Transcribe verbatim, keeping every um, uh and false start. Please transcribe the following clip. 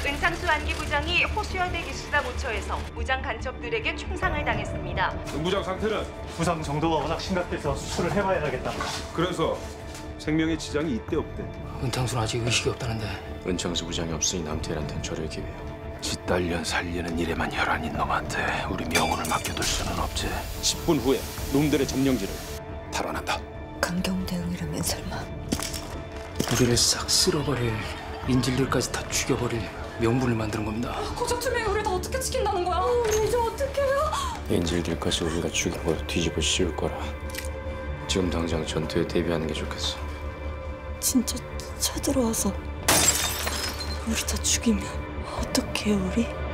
은상수 안기부장이 호수여대 기수사 모처에서 무장 간첩들에게 총상을 당했습니다. 부장 상태는? 부상 정도가 워낙 심각해서 수술을 해봐야겠다. 그래서 생명의 지장이 있대 없대? 은창수는 아직 의식이 없다는데. 은창수 부장이 없으니 남태일한테는 저럴 기회요. 지 딸년 살리는 일에만 혈안인 놈한테 우리 명운을 맡겨둘 수는 없지. 십 분 후에 놈들의 점령지를 탈환한다. 강경대응이라면 설마. 우리를 싹 쓸어버릴, 인질들까지 다 죽여버릴 명분을 만드는 겁니다. 고작투명이 우리 다 어떻게 지킨다는 거야? 어, 이제 어떡해요? 인질들까지 우리가 죽이고 뒤집어 씌울 거라. 지금 당장 전투에 대비하는 게 좋겠어. 진짜 쳐들어와서 우리 다 죽이면 어떡해요, 우리?